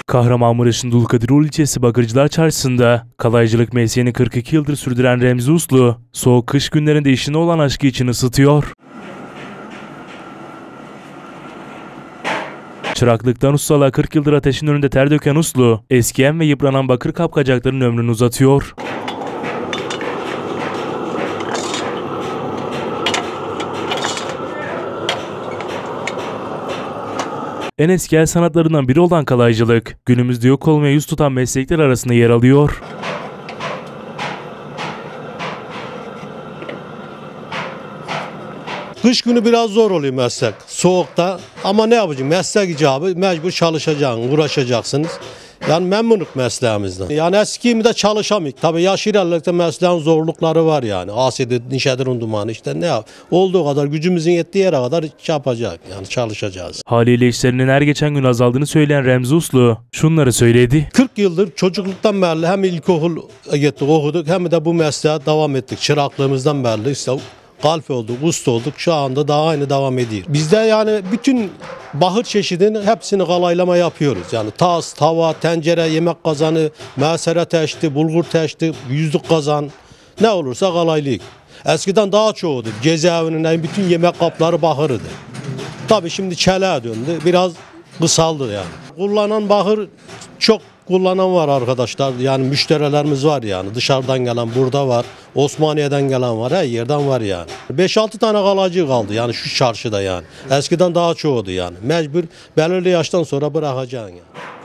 Kahramanmaraş'ın Dulkadiroğlu ilçesi Bakırcılar Çarşısı'nda kalaycılık mesleğini 42 yıldır sürdüren Remzi Uslu, soğuk kış günlerinde işine olan aşkı için ısıtıyor. Çıraklıktan ustalığa 40 yıldır ateşin önünde ter döken Uslu, eskiyen ve yıpranan bakır kapkacakların ömrünü uzatıyor. En eski el sanatlarından biri olan kalaycılık, günümüzde yok olmaya yüz tutan meslekler arasında yer alıyor. Kış günü biraz zor oluyor meslek, soğukta. Ama ne yapacağım? Meslek icabı mecbur çalışacaksın, uğraşacaksınız. Yani memnunuk mesleğimizden. Yani eski de çalışamayız. Tabii yaş ilerledikçe mesleğin zorlukları var yani. Asidir, nişedirun dumanı işte ne yap? Olduğu kadar gücümüzün yettiği yere kadar yapacak yani çalışacağız. Haliyle işlerinin her geçen gün azaldığını söyleyen Remzi Uslu şunları söyledi. 40 yıldır çocukluktan beri hem ilkokul gittik okuduk hem de bu mesleğe devam ettik. Çıraklığımızdan beri işte kalf olduk, usta olduk. Şu anda daha aynı devam ediyor. Bizde yani bütün bahır çeşidinin hepsini kalaylama yapıyoruz. Yani tas, tava, tencere, yemek kazanı, mesere teşti, bulgur teşti, yüzlük kazan ne olursa kalaylıyık. Eskiden daha çoğudu. Cezaevinin bütün yemek kapları bahırdı. Tabii şimdi çeleğe döndü. Biraz kısaldı yani. Kullanan bahır çok kullanan var arkadaşlar. Yani müşterilerimiz var yani. Dışarıdan gelen burada var. Osmaniye'den gelen var. Her yerden var yani. 5-6 tane kalacı kaldı yani şu çarşıda yani. Eskiden daha çoğudu yani. Mecbur belirli yaştan sonra bırakacaksın yani.